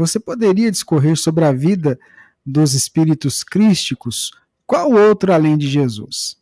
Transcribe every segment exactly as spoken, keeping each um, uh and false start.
você poderia discorrer sobre a vida dos espíritos crísticos? Qual outro além de Jesus?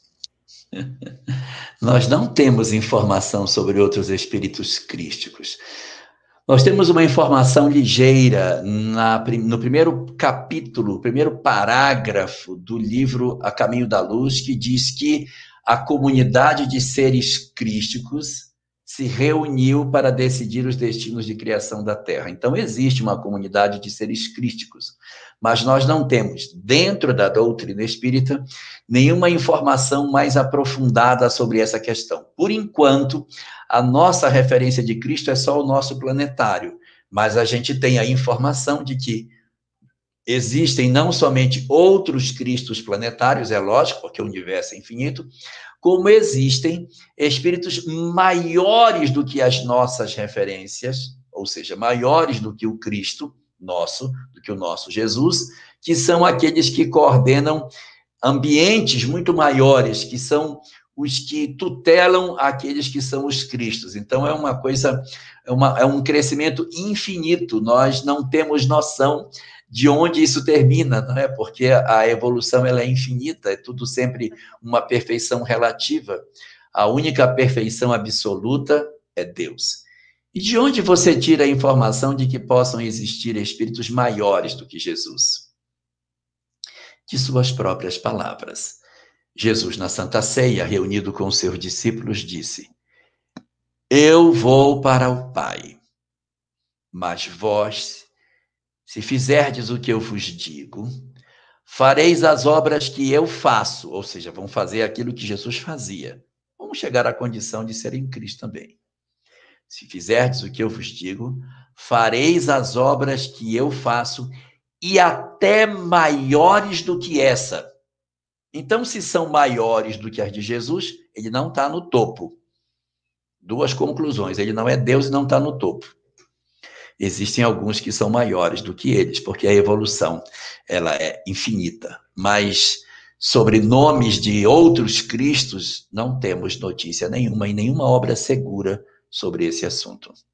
Nós não temos informação sobre outros espíritos crísticos. Nós temos uma informação ligeira na, no primeiro capítulo, primeiro parágrafo do livro A Caminho da Luz, que diz que a comunidade de seres crísticos se reuniu para decidir os destinos de criação da Terra. Então, existe uma comunidade de seres crísticos, mas nós não temos, dentro da doutrina espírita, nenhuma informação mais aprofundada sobre essa questão. Por enquanto, a nossa referência de Cristo é só o nosso planetário, mas a gente tem a informação de que existem não somente outros Cristos planetários, é lógico, porque o universo é infinito, como existem espíritos maiores do que as nossas referências, ou seja, maiores do que o Cristo nosso, do que o nosso Jesus, que são aqueles que coordenam ambientes muito maiores, que são os que tutelam aqueles que são os Cristos. Então, é uma coisa, é, uma, é um crescimento infinito. Nós não temos noção de onde isso termina, não é? Porque a evolução ela é infinita, é tudo sempre uma perfeição relativa. A única perfeição absoluta é Deus. E de onde você tira a informação de que possam existir espíritos maiores do que Jesus? De suas próprias palavras. Jesus, na Santa Ceia, reunido com seus discípulos, disse: Eu vou para o Pai, mas vós, se fizerdes o que eu vos digo, fareis as obras que eu faço, ou seja, vão fazer aquilo que Jesus fazia. Vamos chegar à condição de serem Cristo também. Se fizerdes o que eu vos digo, fareis as obras que eu faço, e até maiores do que essa. Então, se são maiores do que as de Jesus, ele não está no topo. Duas conclusões: ele não é Deus e não está no topo. Existem alguns que são maiores do que eles, porque a evolução ela é infinita. Mas sobre nomes de outros Cristos, não temos notícia nenhuma e nenhuma obra segura sobre esse assunto.